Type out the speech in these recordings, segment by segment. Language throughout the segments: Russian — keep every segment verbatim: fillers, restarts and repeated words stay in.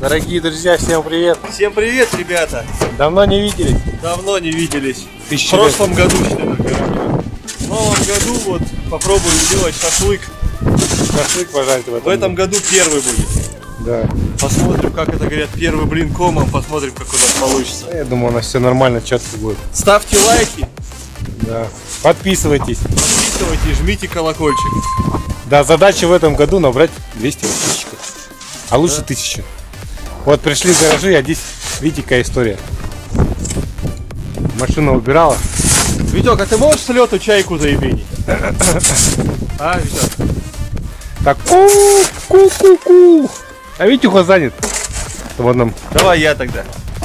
Дорогие друзья, всем привет! Всем привет, ребята! Давно не виделись? Давно не виделись. Тысячи В прошлом лет. году, что ли, в новом году вот попробуем сделать шашлык. Шашлык пожарить в этом, в этом году первый будет. Да. Посмотрим, как это говорят, первый блин комом, посмотрим, как у нас получится. Я думаю, у нас все нормально, четко будет. Ставьте лайки. Да. Подписывайтесь. Подписывайтесь, жмите колокольчик. Да, задача в этом году набрать двести подписчиков. А лучше да. тысячу. Вот пришли в гаражи, а здесь, видите, какая история. Машина убирала. Витек, а ты можешь с лету чайку заебенить? А, Витек? Так, ку-ку-ку-ку. А Витюха занят. Вот нам. Давай я тогда.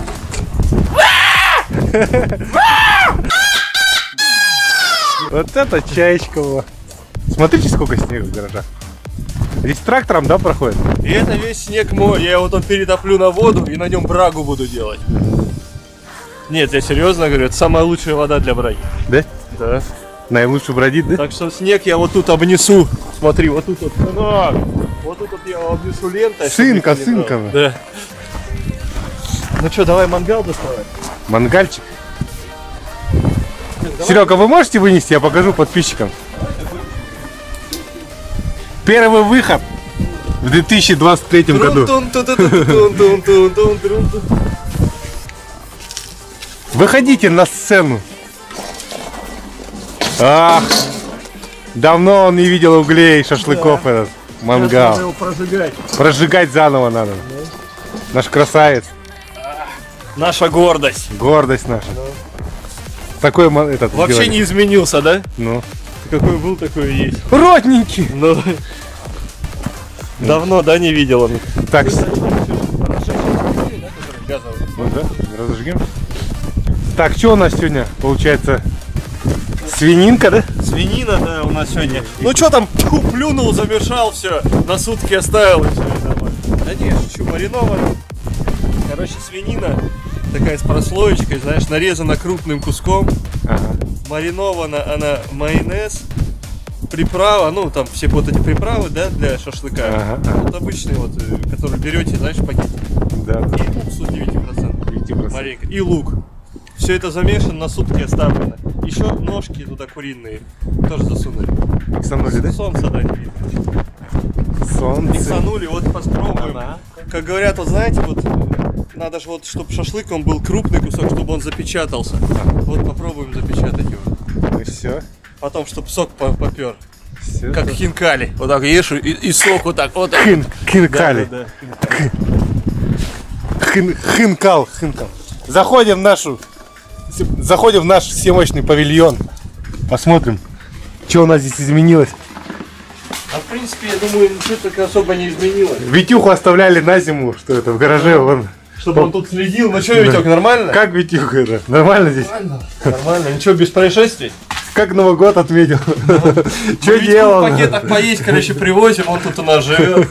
Вот это чаечка. Смотрите, сколько снега в гаражах. Здесь трактором, да, проходит? И это весь снег мой. Я его там перетоплю на воду и на нем брагу буду делать. Нет, я серьезно говорю, это самая лучшая вода для браги. Да? Да. Наилучше бродит, да? Так что снег я вот тут обнесу. Смотри, вот тут вот. А, вот тут вот я обнесу лентой. Сынка, сынка. Да. Ну что, давай мангал доставать? Мангальчик. Серега, вы можете вынести? Я покажу подписчикам. Первый выход в две тысячи двадцать третьем году. Выходите на сцену. Ах, давно он не видел углей, шашлыков, да. Этот мангал. Его прожигать. Прожигать заново надо. Да. Наш красавец. Наша гордость. Гордость наша. Да. Такой этот. Вообще сделали. Не изменился, да? Ну. Какой был, такой и есть. Родненький. Ну. Давно, да, не видел он. Так. Вот, да? Разожгем. Так, что у нас сегодня получается? Свининка, да? Свинина, да, у нас сегодня. Ну что там, тьфу, плюнул, замешал, все, на сутки оставил и все, нормально. Да не, шучу, мариновано. Короче, свинина такая с прослоечкой, знаешь, нарезана крупным куском. Ага. Маринована она майонез, приправа, ну там все вот эти приправы, да, для шашлыка. Ага, ага. Вот обычные вот, которые берете, знаешь, пакет. Да. И уксус девять процентов. Маленько. И лук. Все это замешано, на сутки оставлено. Еще ножки туда куриные тоже засунули. Миксанули, да? Солнце, да, не видно. Солнце. Миксанули, вот попробуем. Ага. Как говорят, вот знаете, вот надо же вот, чтобы шашлык он был крупный кусок, чтобы он запечатался. Ага. Вот попробуем запечатать его. И все. Потом, чтобы сок попер. Все как хинкали. Вот так ешь и, и сок вот так. Вот так. Хин, хинкали. Да, да, да. Хин, хинкал, хинкал. Заходим в нашу, заходим в наш всемощный павильон. Посмотрим, что у нас здесь изменилось. А в принципе, я думаю, ничего так особо не изменилось. Витюху оставляли на зиму, что это в гараже. Он... Чтобы он тут следил. Ну что, Витек, нормально? Как Витюха это? Нормально здесь? Нормально. Нормально. Ничего, без происшествий? Как Новый год отметил. Что делал? В пакетах поесть, короче, привозим, он тут у нас живет.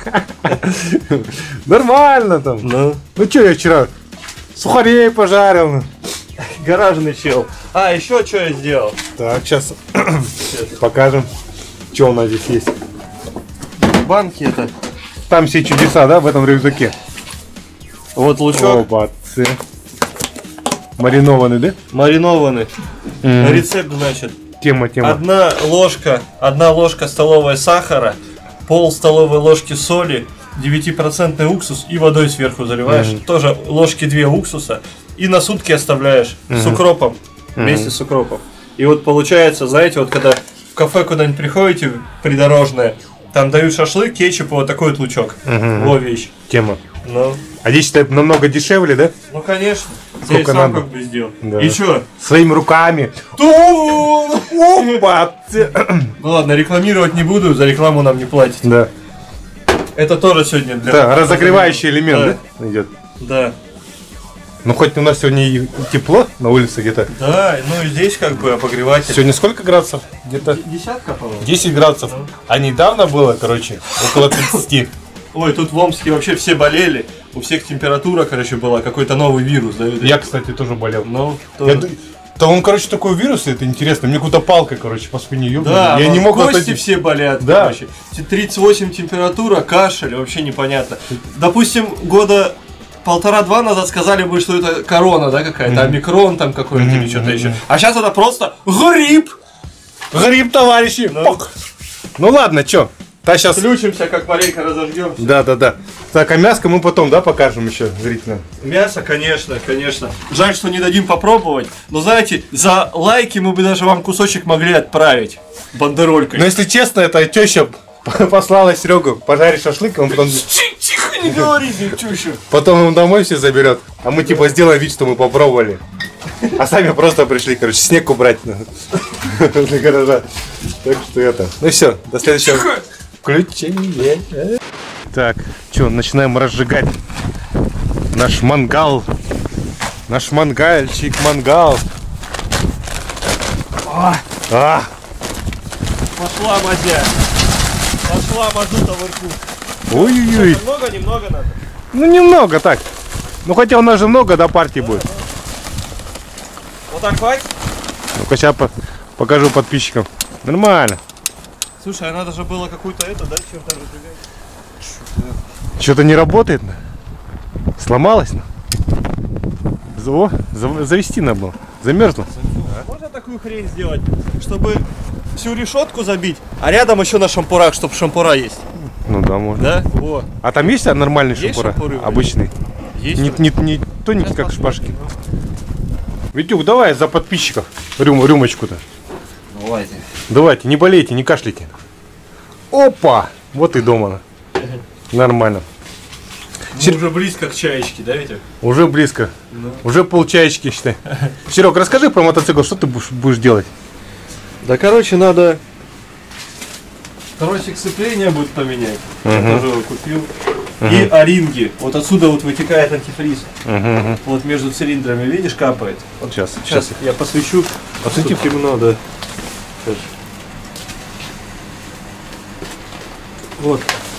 Нормально там. Ну что, я вчера сухарей пожарил. Гаражный чел. А, еще что я сделал? Так, сейчас покажем, что у нас здесь есть. Банки это. Там все чудеса, да, в этом рюкзаке. Вот лучок. Опа, маринованный, да? Маринованный. Mm-hmm. Рецепт, значит. Тема, тема. Одна ложка, одна ложка столовая сахара, пол столовой ложки соли, девятипроцентный уксус и водой сверху заливаешь. Mm-hmm. Тоже ложки две уксуса. И на сутки оставляешь mm-hmm. с укропом. Mm-hmm. Вместе с укропом. И вот получается, знаете, вот когда в кафе куда-нибудь приходите, придорожное, там дают шашлык, кетчуп, вот такой вот лучок. Mm-hmm. Во вещь. Тема. Ну. А здесь это намного дешевле, да? Ну конечно. Сколько здесь надо? Сам как бы сделал. Да. И что? Своими руками. Опа! Ну ладно, рекламировать не буду, за рекламу нам не платят. Да. Это тоже сегодня для... Да, разогревающий элемент, да? Идет. Да. Ну хоть у нас сегодня и тепло на улице где-то. Да, ну и здесь как бы обогреватель. Сегодня сколько градусов? Где-то десятка, по-моему. десять градусов. Ну. А недавно было, короче, около тридцати. Ой, тут в Омске вообще все болели. У всех температура, короче, была. Какой-то новый вирус, да? Я, кстати, тоже болел. Ну, тоже. Да он, короче, такой вирус, это интересно. Мне куда-то палкой, короче, по спине ёбнули. Да, я не мог кости отойти. все болят, да. короче. тридцать восемь температура, кашель, вообще непонятно. Допустим, года полтора-два назад сказали бы, что это корона, да, какая-то, mm-hmm. омикрон там какой-нибудь mm-hmm. или что-то mm-hmm. еще. А сейчас это просто грипп! Грипп, товарищи! No. Ну ладно, чё? Та сейчас... Включимся, как маленько разожгемся. Да, да, да. Так, а мяско мы потом, да, покажем еще зрителям? Мясо, конечно, конечно. Жаль, что не дадим попробовать. Но знаете, за лайки мы бы даже вам кусочек могли отправить бандеролькой. Но если честно, это теща послала Серегу пожарить шашлык, он потом... Тихо, не говори, теща. Потом он домой все заберет, а мы типа сделаем вид, что мы попробовали. А сами просто пришли, короче, снег убрать для гаража. Так что это. Ну все, до следующего включения. Так, что, начинаем разжигать наш мангал. Наш мангальчик, мангал. А, а. Пошла мазя. Пошла мазута в рту. Ой-ой-ой. Много, немного надо? Ну немного так. Ну хотя у нас же много до партии да, будет. Да. Вот так хватит? Ну-ка сейчас по покажу подписчикам. Нормально. Слушай, а надо же было какую-то это, да, чем-то разжигать? Что-то не работает? Сломалось? О, завести надо было. Замерзло. Можно такую хрень сделать, чтобы всю решетку забить, а рядом еще на шампурах, чтобы шампура есть? Ну да, можно. Да? Во. А там есть нормальные есть шампура? Шампуры, обычные? Есть. Не, не, не тоненькие, как шпажки. Витюк, давай за подписчиков рюм, рюмочку-то. Давайте. Давайте, не болейте, не кашляйте. Опа! Вот и дома. Нормально. Мы Сер... уже близко к чаечке, да, Витя? Уже близко. Ну. Уже полчаечки, считай. Серег, расскажи про мотоцикл, что ты будешь, будешь делать? Да, короче, надо... Тросик сцепления будет поменять. Uh-huh. Я тоже его купил. Uh-huh. И оринги. Вот отсюда вот вытекает антифриз. Uh-huh. Вот между цилиндрами, видишь, капает. Вот сейчас, сейчас, сейчас я посвечу. Посвети. Темно, да. Сейчас. Вот.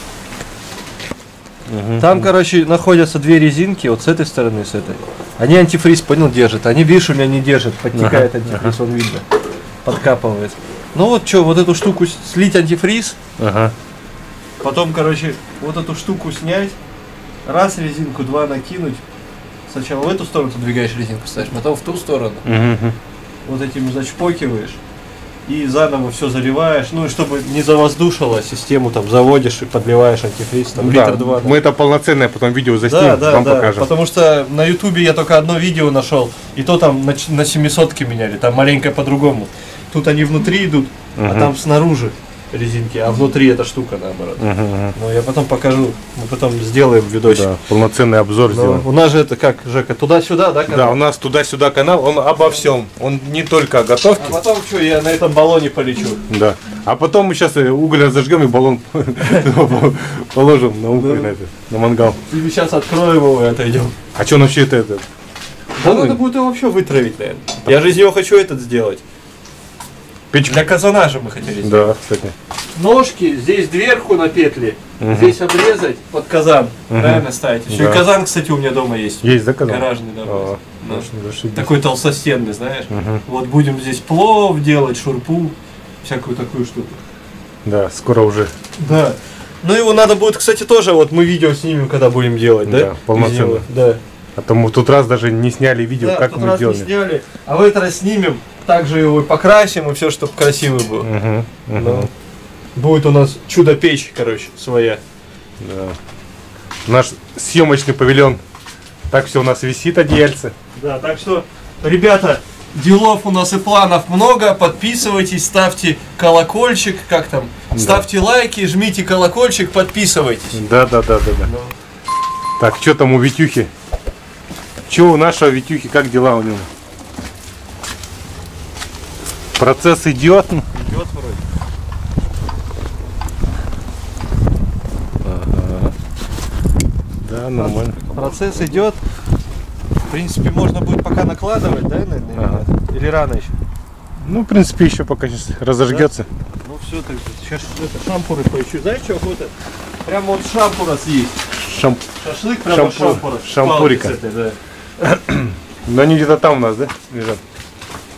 Uh-huh. Там, короче, находятся две резинки, вот с этой стороны и с этой. Они антифриз, понял, держат. Они, видишь, у меня не держат. Подтекает uh-huh. антифриз, uh-huh. он видно. Подкапывает. Ну вот что, вот эту штуку слить антифриз. Ага. Потом, короче, вот эту штуку снять. Раз резинку, два накинуть. Сначала в эту сторону ты двигаешь резинку, ставишь, потом в ту сторону. Угу. Вот этим зачпокиваешь. И заново все заливаешь. Ну и чтобы не завоздушило, систему там заводишь и подливаешь антифриз. Там, да, литр два. Мы это полноценное потом видео заснимем, да, да, вам да, покажем. Потому что на ютубе я только одно видео нашел. И то там на, на семисотке меняли, там маленько по-другому. Тут они внутри идут, uh-huh. а там снаружи резинки, а внутри эта штука наоборот. Uh-huh. Ну я потом покажу, мы потом сделаем видосик. Да, полноценный обзор Но сделаем. У нас же это как, Жека, туда-сюда, да, канал? Да, у нас туда-сюда канал, он обо всем. Он не только о готовке. А потом что, я на этом баллоне полечу. Да. А потом мы сейчас уголь разожгем и баллон положим на уголь, на мангал. И сейчас откроем его и отойдем. А что вообще это? Да надо будет его вообще вытравить, наверное. Я же из него хочу этот сделать. Печку. Для казана же мы хотели сделать. Да, кстати. Ножки здесь дверху на петли, угу. здесь обрезать под казан, угу. правильно ставить. Еще да. и казан, кстати, у меня дома есть. Есть, да, казан? Гаражный, да. А, да. Такой толстостенный, знаешь. Угу. Вот будем здесь плов делать, шурпу, всякую такую штуку. Да, скоро уже. Да. Ну его надо будет, кстати, тоже, вот мы видео снимем, когда будем делать, да? Да, полноценно. Да. А то мы в тот раз даже не сняли видео, да, как тот мы раз делали. Не сняли, а в этот раз снимем, также его и покрасим, и все, чтобы красивый был. Угу, угу. Будет у нас чудо-печь, короче, своя. Да. Наш съемочный павильон. Так все у нас висит, одеяльце. Да, так что, ребята, делов у нас и планов много. Подписывайтесь, ставьте колокольчик, как там, да. ставьте лайки, жмите колокольчик, подписывайтесь. Да, да, да, да, да. Но... Так, что там у Витюхи? Что у нашего Витюхи, как дела у него? Процесс идет. Идет вроде. Ага. Да, нормально. Процесс идет. В принципе, можно будет пока накладывать, да, наверное? Ага. Или рано еще? Ну, в принципе, еще пока сейчас разожгется. Да? Ну все, так сейчас это, шампуры поищу. Знаешь, что охота? Прямо вот шампура съесть. Шамп... Шашлык прямо Шампур... шампура. Шампурика. Этой, да. Но они где-то там у нас, да, лежат?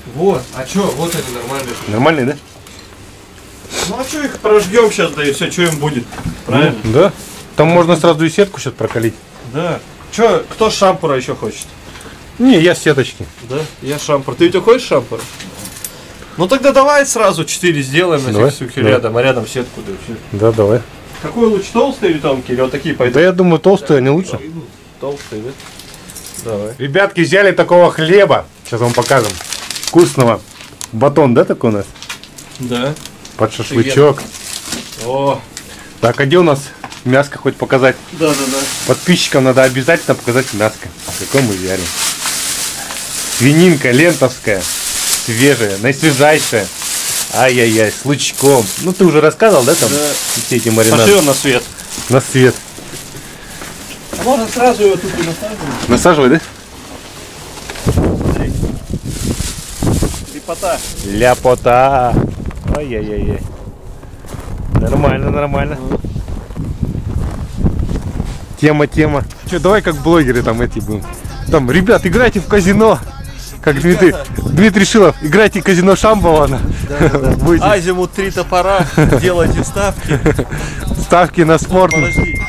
Вот, а чё, вот это нормально. Нормальный, да? Ну а чё их прожгем сейчас, да и все, что им будет? Правильно? Ну, да. Там можно сразу и сетку сейчас прокалить. Да. Чё, кто шампура еще хочет? Не, я с сеточки. Да, я шампур. Ты ведь хочешь шампур? Ну тогда давай сразу четыре сделаем на Давай, всякий случай давай. рядом, а рядом сетку, да все. Да, давай. Какой лучше, толстый или тонкий? Или вот такие пойдут? Да я думаю, толстые, они лучше. Толстый, да? Давай. Ребятки, взяли такого хлеба. Сейчас вам покажем. Вкусного. Батон, да, такой у нас? Да. Под шашлычок. О, Так, а где у нас мяско хоть показать? да, да, да. Подписчикам надо обязательно показать мяско. Какое мы взяли. Свининка лентовская. Свежая, наисвежайшая. Ай-яй-яй, с лучком. Ну ты уже рассказывал, да, там? Да. Все эти маринады. Пошли на свет. На свет. А можно сразу его тут и насаживать? Насаживай, да? Смотри. Лепота. Ляпота. Ай-яй-яй-яй. Нормально, нормально. Тема, тема. Че, давай как блогеры там эти будем. Там, ребят, играйте в казино. Как Дмитрий, Дмитрий Шилов, играйте в казино Шамбалана. Да, да, да. Азимут три топора, делайте ставки. Ставки на спорт. Подожди.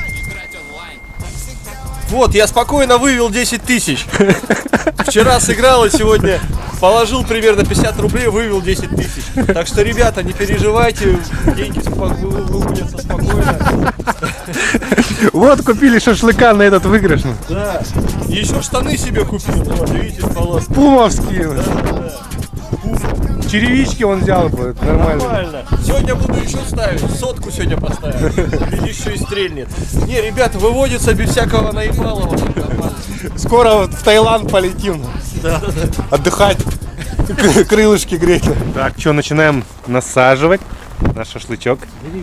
Вот, я спокойно вывел десять тысяч. Вчера сыграл, и сегодня положил примерно пятьдесят рублей, вывел десять тысяч. Так что, ребята, не переживайте, деньги выводятся спокойно. Вот купили шашлыка на этот выигрыш. Да. И еще штаны себе купил. Вот, видите, полоски. Пумовские. Да, да. Черевички он взял бы, нормально. Нормально. Сегодня буду еще ставить. Сотку сегодня поставим. Глядишь, еще и стрельнет. Не, ребята, выводится без всякого наебалова. Скоро вот в Таиланд полетим. Да, да, да. Отдыхать. Крылышки греть. Так, что, начинаем насаживать наш шашлычок.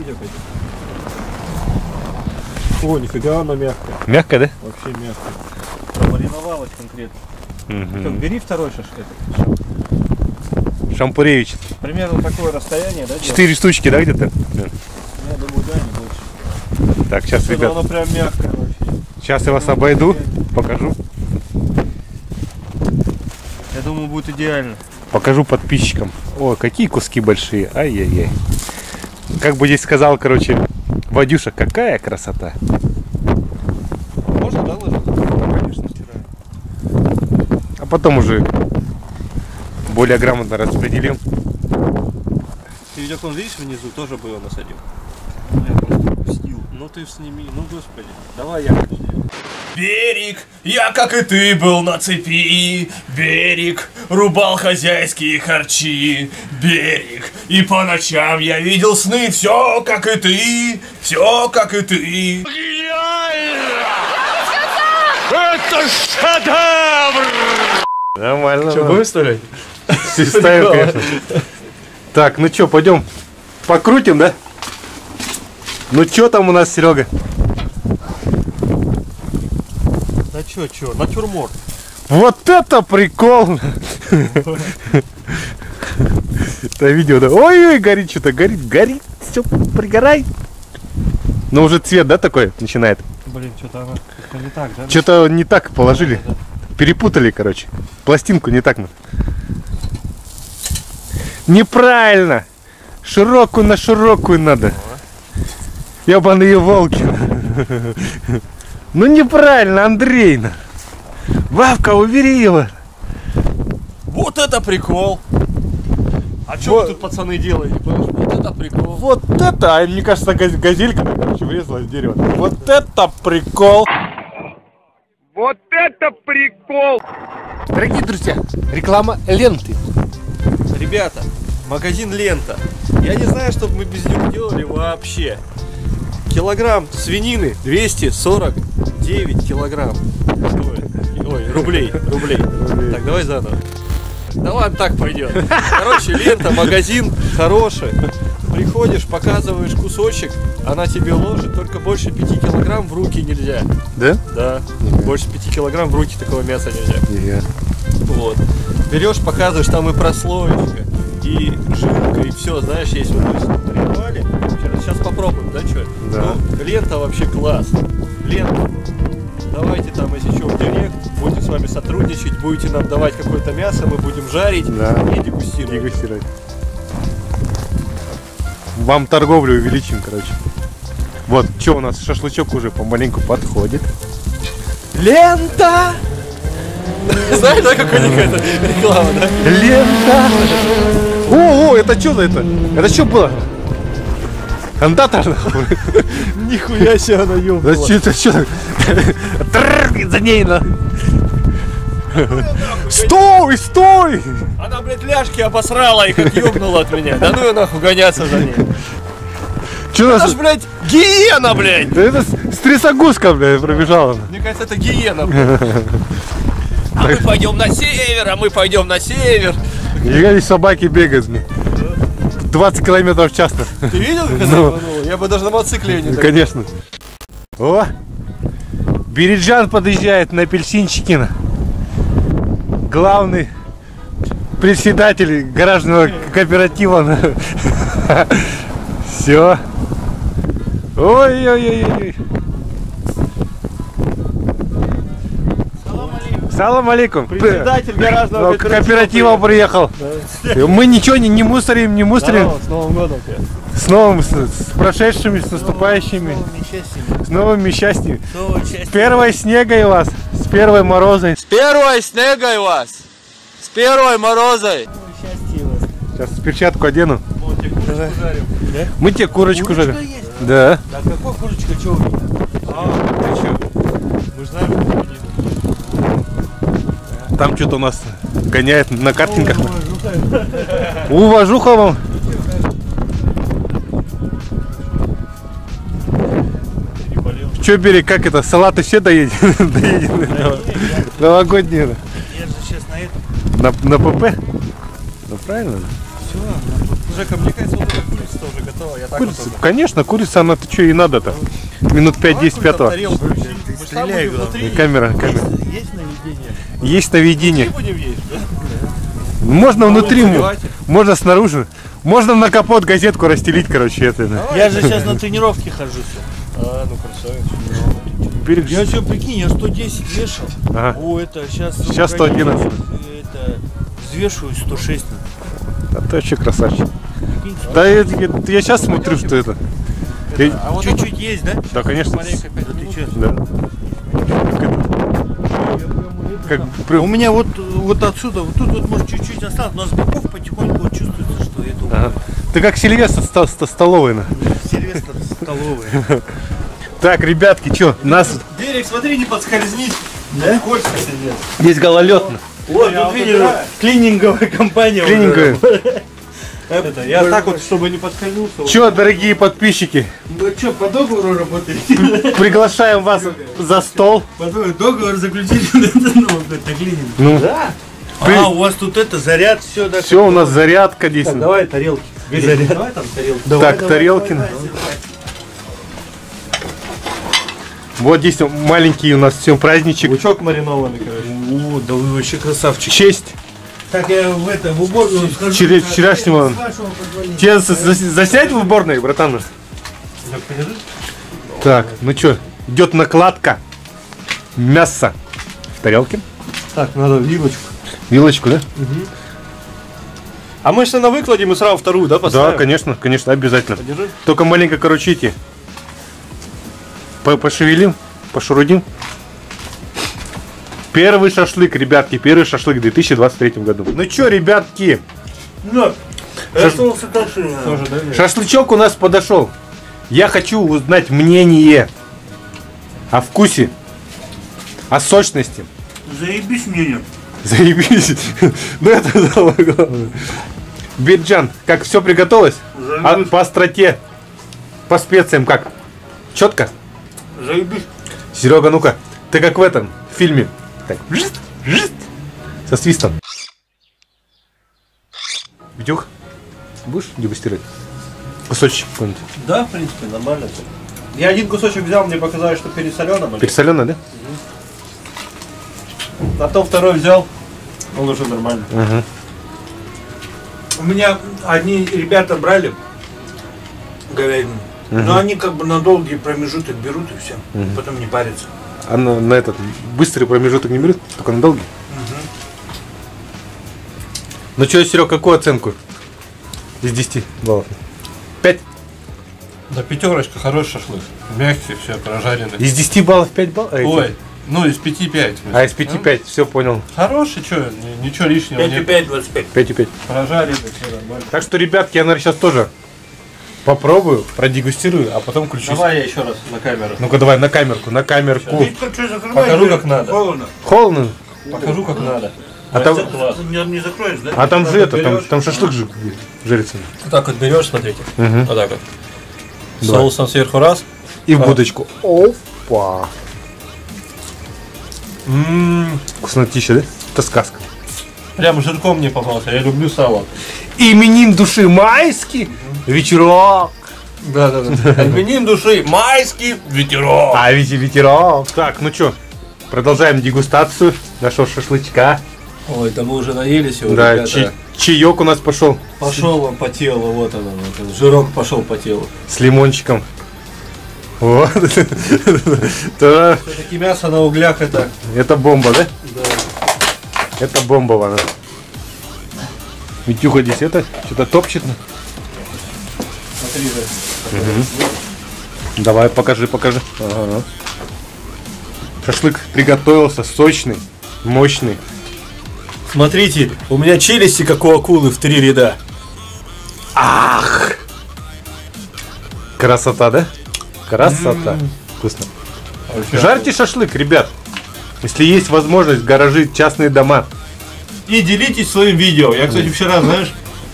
О, нифига она мягкая. Мягко, да? Вообще мягкая. Мариновалась конкретно. Угу. Так, бери второй шашлык. Шампуревич. Примерно такое расстояние, да? Четыре штучки, да, где-то? Я думаю, да, не больше. Так, сейчас, Ребят, ребят, оно прям мягкое вообще. сейчас я вас обойду, покажу. Я думаю, будет идеально. Покажу подписчикам. О, какие куски большие. Ай-яй-яй. Как бы здесь сказал, короче, Вадюша, какая красота. Можно, да, ложить? Конечно, стираю. А потом уже более грамотно распределим. Ты видел, он, видишь, внизу тоже бы его насадил. Я просто пропустил. Ну ты сними, ну господи. Давай я начну. Берег, я как и ты был на цепи. Берег, рубал хозяйские харчи. Берег, и по ночам я видел сны. Все как и ты, все как и ты. Это шедевр! Нормально. Что, будем вставлять? Ставим, конечно. Так, ну что, пойдем покрутим, да? Ну что там у нас, Серега? Да чё, чё, натюрморт. Вот это прикол! Это видео, да? Ой-ой, горит что-то, горит, горит, все пригорает. Но уже цвет, да, такой начинает? Блин, что-то она как-то не так, да? Что-то не так положили. Перепутали, короче. Пластинку не так. Неправильно! Широкую на широкую надо. Ебаные волки. Ну неправильно, Андрей. Вавка, убери его. Вот это прикол! А что Вот. вы тут, пацаны, делаете? Вот это прикол. Вот это, а мне кажется, газ- газелька, короче, врезалась в дерево. Вот это прикол. Вот это прикол. Дорогие друзья, реклама ленты. Ребята, магазин Лента. Я не знаю, что бы мы без него делали вообще. Килограмм свинины двести сорок девять килограмм. Стоит. Ой, рублей, рублей. Так, давай заново. Да ладно, так пойдет. Короче, Лента, магазин хороший. Приходишь, показываешь кусочек, она тебе ложит, только больше пяти килограмм в руки нельзя. Да? Да, больше пяти килограмм в руки такого мяса нельзя. Я. Вот. Берешь, показываешь, там и прослоечка, и жилка, и все, знаешь, есть вот мы мариновали. Сейчас попробуем, да, что? Да. Ну, Лента вообще класс. Лента. Давайте там, если что, в директ, будете с вами сотрудничать, будете нам давать какое-то мясо, мы будем жарить Да. и дегустировать. Дегустировать. Вам торговлю увеличим, короче. Вот, что у нас, шашлычок уже помаленьку подходит. Лента! Знаешь, да, как у них это реклама, да? Лента! О, о, это что за это? Это что было? Кондатор? Нихуя себе она Да ёбнула. что это, что? За ней на. Стой, стой! Она, блядь, ляжки обосрала и как ёбнула от меня. Да ну её нахуй гоняться за ней. Что Это нас? ж, блядь, гиена, блядь! Да это стресогузка, блядь, пробежала. Мне кажется, это гиена, блядь. А мы пойдем на север, а мы пойдем на север. Нифига здесь собаки бегают, блин. двадцать километров в час. Ты видел, как она Ну. рванула? Я бы даже на мотоцикле не так. Конечно. О! Бириджан подъезжает на апельсинчикина. Главный председатель гаражного кооператива. Все. Ой-ой-ой-ой. Салам алейкум. Председатель гаражного Ну, кооператива приехал. Мы ничего не, не мусорим, не мусорим. Здорово, с Новым годом тебя. С новым, с, с прошедшими, с наступающими. С новыми счастьями. С первой снегой вас, с первой морозой. С первой снегой вас! С первой морозой! Сейчас перчатку одену. Мы тебе курочку жарим. Да. Да какой курочка, что у меня? А, Ты чё? мы знаем, что у Там что-то у нас гоняет на картинках. Уважуха вам. Че, бери, как это, салаты все доедены? Доедены. Новогодние. Я же сейчас на этом. На, на ПП? Ну правильно. Все, Жека, мне кажется, вот эта курица уже готова. Я так Курица, вот конечно, курица, она-то что и надо-то. Минут пять-десять пятого. Стреляй, внутри. Камера, камера. Есть наведение? Есть наведение. Мы будем есть, да? Можно внутри, заливайте. можно снаружи. Можно на капот газетку расстелить, короче, это. Да. Я же сейчас на тренировке хожу. А, ну красавец. Берег- Я все, прикинь, я сто десять вешал. Ага. О, это сейчас... Сейчас сто одиннадцать. Это, взвешиваю сто шесть. А ты вообще красавчик. Да я, я, я сейчас смотрю, что это. Я- А вот Чуть-чуть есть, да? да, конечно. маленько пять минут. Ты чё? Да. Как это? Как при- У меня вот, вот отсюда, вот тут вот может чуть-чуть осталось, но с боков потихоньку вот чувствуется, что это Ага. Ты как Сильвестр ста- ста- столовый. на. Сильвестр столовая. Так, ребятки, что, нас Берег, смотри, не подскользнись. Да? Скользко сидит. здесь гололед. Вот, тут видишь, клининговая компания. уже. Клининговая. Это, я так вот, чтобы не подскользнулся. вот. Че, дорогие подписчики, Вы что, по договору работаете? приглашаем вас за стол. По договору договор заключили на клининг. Ну, Да? При- А, у вас тут это, заряд, все, да? все, у нас зарядка здесь. Так, давай тарелки. Бери. Давай там тарелку. Так, тарелки. Вот здесь маленький у нас всем праздничек. Лучок маринованный, короче. О, да вы вообще красавчик. Честь Так, я в это, в уборную схожу. вчера- вчерашнего. С вашего позволения. Тебя за- за- заснять в уборной, братан? Так, ну что, идет накладка. Мясо в тарелке. Так, надо вилочку. Вилочку, да? А мы если на выкладе, мы сразу вторую, да, поставим? Да, конечно, конечно, обязательно. Подержи. Только маленько, короче, эти. По- Пошевелим, пошурудим. Первый шашлык, ребятки, первый шашлык в две тысячи двадцать третьем году. Ну что, ребятки, Ну, остался дальше. Тоже, да? шашлычок у нас подошел. Я хочу узнать мнение о вкусе, о сочности. Заебись мне. Заебись. Ну это самое главное. Бириджан, как все приготовилось? А по остроте, по специям как? Четко? Заебись. Серега, ну-ка, ты как в этом фильме. Так, жит, жит, со свистом. Витюх, будешь дегустировать? Кусочек какой-нибудь. Да, в принципе, нормально. Я один кусочек взял, мне показалось, что пересолено. блин. Пересоленый, да? А то второй взял, он уже нормально. Угу. У меня одни ребята брали говядину, но они как бы на долгий промежуток берут и все, потом не парятся. А на, на этот быстрый промежуток не берет, только на долгий. Угу. Ну что, Серег, какую оценку из десяти баллов? пять? Да, пятерочка, хороший шашлык. Мягкий, все, прожаренный. Из десяти баллов пять баллов? Ой, ну из пяти пять. А из пяти пять, все понял. Хороший, что, ничего лишнего пять и нет. пять, двадцать пять. пять и пять. Прожаренный, все нормально. Так что, ребятки, я, наверное, сейчас тоже попробую, продегустирую, а потом включусь. Давай я еще раз на камеру. Ну-ка, давай на камерку, на камерку. Витька, что закрываешь? Покажу, как надо. Холодно. Холодно? Покажу, как надо. А там, Класс. Не, не закроешь, да? а там же это, там, берешь. там шашлык же жарится. Вот так вот берешь, смотрите. Угу. Вот так вот. Давай. Соусом сверху раз. И в А. будочку. Опа. М-м-м. Вкуснотища, да? Это сказка. Прям жирком мне попался. Я люблю сало. Именин души майский вечерок. Да, да, да. Именин души. Майский ветерок. А ведь и ветерок. Так, ну что, продолжаем дегустацию нашего шашлычка. Ой, да мы уже наелись его, Да, ребята. чай- чаек у нас пошел Пошел он по телу, вот он, вот он. Жирок пошел по телу. с лимончиком. Вот. Да, Все-таки мясо на углях это. это бомба, да? Да. Это бомба, ладно. Митюха здесь это что-то топчет. Смотри, да. Давай, покажи, покажи. Ага. Шашлык приготовился, сочный, мощный. Смотрите, у меня челюсти как у акулы в три ряда. Ах! Красота, да? Красота. Вкусно. Жарьте шашлык, ребят. Если есть возможность, гаражи, частные дома. И делитесь своим видео. Я, кстати, вчера, знаешь,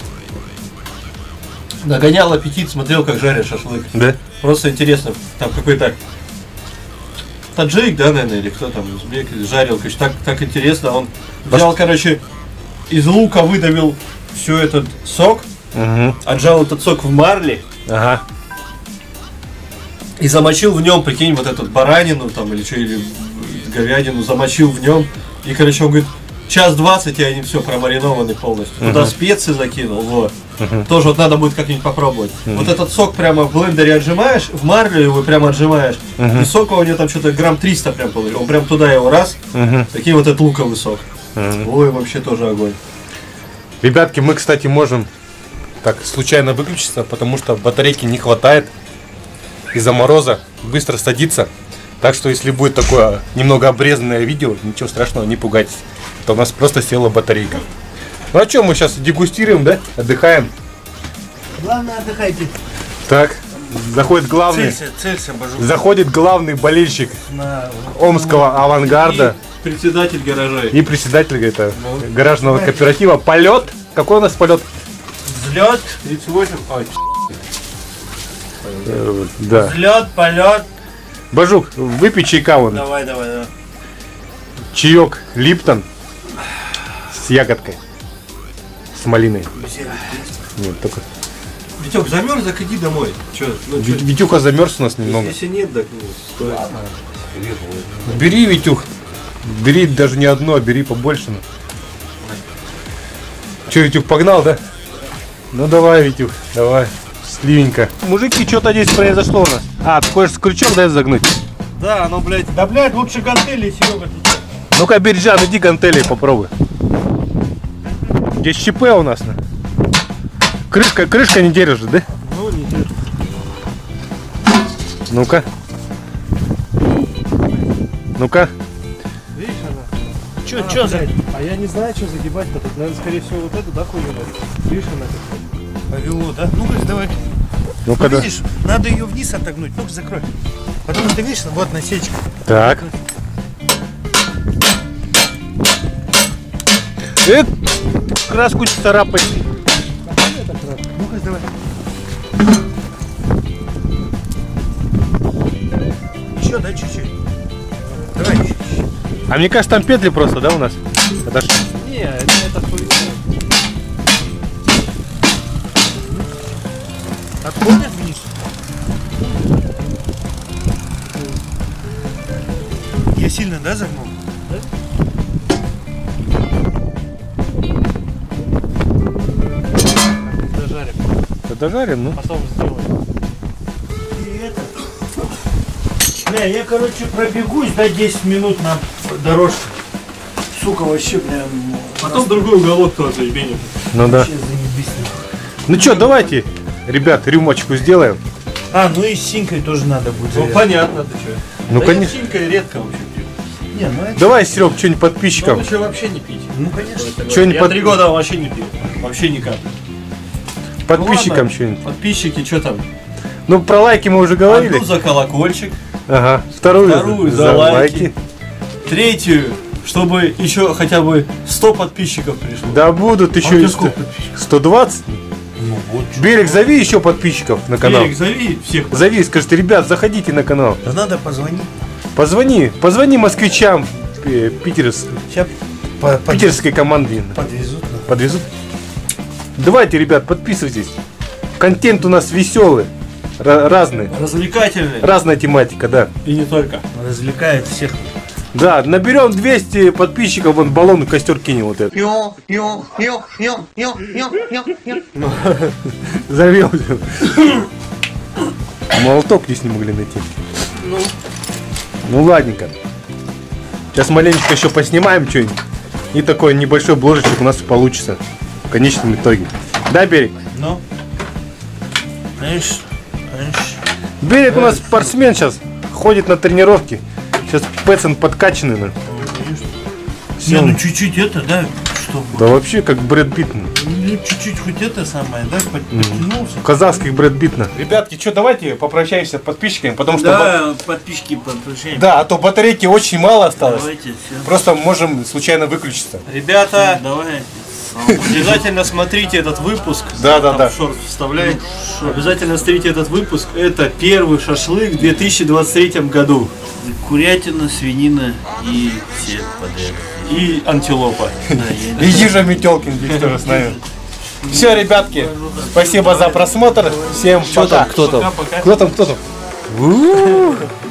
нагонял аппетит, смотрел, как жарят шашлык. Да? Просто интересно, там какой-то таджик, да, наверное, или кто там, узбек, жарил, короче, так, так интересно. Он взял, короче, из лука выдавил все этот сок, Угу. отжал этот сок в марле Ага. и замочил в нем, прикинь, вот эту баранину там или что, или говядину, замочил в нем. И, короче, он говорит, час двадцать, и они все промаринованы полностью. Туда специи закинул, вот. Тоже вот надо будет как-нибудь попробовать. Вот этот сок прямо в блендере отжимаешь, в марлю его прямо отжимаешь. И сока у него там что-то грамм триста прям получил. Он прям туда его раз, Угу. такие вот этот луковый сок. Ой, вообще тоже огонь. Ребятки, мы, кстати, можем так случайно выключиться, потому что батарейки не хватает. Из-за мороза быстро садится. Так что, если будет такое немного обрезанное видео, ничего страшного, не пугайтесь. Это у нас просто села батарейка. Ну а что, мы сейчас дегустируем, да? Отдыхаем. Главное, отдыхайте. Так, заходит главный, Целься, целься, божу. заходит главный болельщик На... омского авангарда И председатель гаражей. и председатель это, Ну. гаражного кооператива. Полет. Какой у нас полет? Взлет, тридцать восемь. Ой, Э, Да. взлет, полет. Бажук, выпей чайка вон. Давай, давай, давай. Чаек Липтон с ягодкой. С малиной. Нет, только... Витек, замерз, так иди домой. Че, ну, чё? Вит- Витюха замерз у нас немного. Если нет, так ну, стоит. Бери, Витюх. Бери даже не одно, а бери побольше. Ну. Че, Витюх, погнал, да? Ну давай, Витюх, давай. Сливенько. Мужики, что-то здесь произошло у нас. А, ты хочешь крючок, дай загнуть? Да, ну, блядь, да, блядь, лучше гантели, Серега, ты чё? Ну-ка, Биржан, иди гантели попробуй. Здесь ЧП у нас. На. Крышка, крышка не держит, да? Ну, не держи. Ну-ка. Ну-ка. Видишь, она? Чё, чё за... А я не знаю, что загибать-то. Тут, наверное, скорее всего, вот эту, да, хуйню надо? Видишь, она как повело, да? Ну-ка, давай. Ну-ка, Ну, да. видишь, надо ее вниз отогнуть. Ну-ка, закрой. Потому что, видишь, вот насечка. Так. Э, краску царапать. Ну-ка, давай. Еще, да, чуть-чуть. Давай, чуть-чуть. А мне кажется, там петли просто, да, у нас? Это ж... Не, это, это хуйня. Отходишь вниз. Я сильно, да, загнул? Да? Дожарим. Да дожарим, ну. Потом сделаем. И это. Бля, я, короче, пробегусь, да, десять минут на дорожке. Сука, вообще, бля. Потом другой уголок тоже изменим. Ну да. Вообще заебись. Ну что, давайте, ребят, рюмочку сделаем. А, ну и с синькой тоже надо будет. Ну понятно, ты что. Ну да конечно. я синькой редко вообще пью. Не, ну это... Давай, Серег, что-нибудь Ну подписчикам. лучше вообще не пить. Ну, конечно. Что-нибудь Я под- три года вообще не пью. Вообще никак. Подписчикам Ну ладно, что-нибудь. Подписчики, что там? Ну, про лайки мы уже говорили. Одну за колокольчик, Ага. Вторую, вторую за лайки, третью, чтобы еще хотя бы сто подписчиков пришло. Да будут А у еще тебя и сколько сто- подписчиков? сто двадцать. Ну вот. чё. Берег, зови еще подписчиков на канал. Берег, зови всех. Зови, скажите, ребят, заходите на канал. Да надо позвонить. Позвони, позвони москвичам э, питерс, Сейчас по по- питерской команде. подвезут. на- Подвезут. Давайте, ребят, подписывайтесь. Контент у нас веселый, ра- разный, Развлекательный. разная тематика, да. И не только. Развлекает всех. Да, наберем двести подписчиков, вон баллон в костер кинем вот это. Завел. Молоток здесь не могли найти. Ну, Ну ладненько. Сейчас маленечко еще поснимаем что-нибудь. И такой небольшой бложечек у нас получится в конечном итоге. Да, Берег? Ну. Знаешь, знаешь. Берег у нас спортсмен сейчас. Ходит на тренировки. Сейчас пацан подкачанный. на. Не, ну чуть-чуть это, да, чтобы. Да вообще как Брэд Питт. на. Ну чуть-чуть хоть это самое, да, под- подтянулся. Казахских Брэд Питт. на. Ребятки, что, давайте попрощаемся с подписчиками, потому что... Да, подписчики подключаем. Да, а то батарейки очень мало осталось. Давайте, все. Просто можем случайно выключиться. ребята, Давай. обязательно смотрите этот выпуск. Да, да, Там да. шорт вставляй. Обязательно смотрите этот выпуск. Это первый шашлык в две тысячи двадцать третьем году. Курятина, свинина и все подряд. И антилопа. Да, И Ежа Метелкин здесь тоже с нами. Все, ребятки, спасибо за просмотр. Всем пока. Кто там? Пока-пока. Кто там, кто там?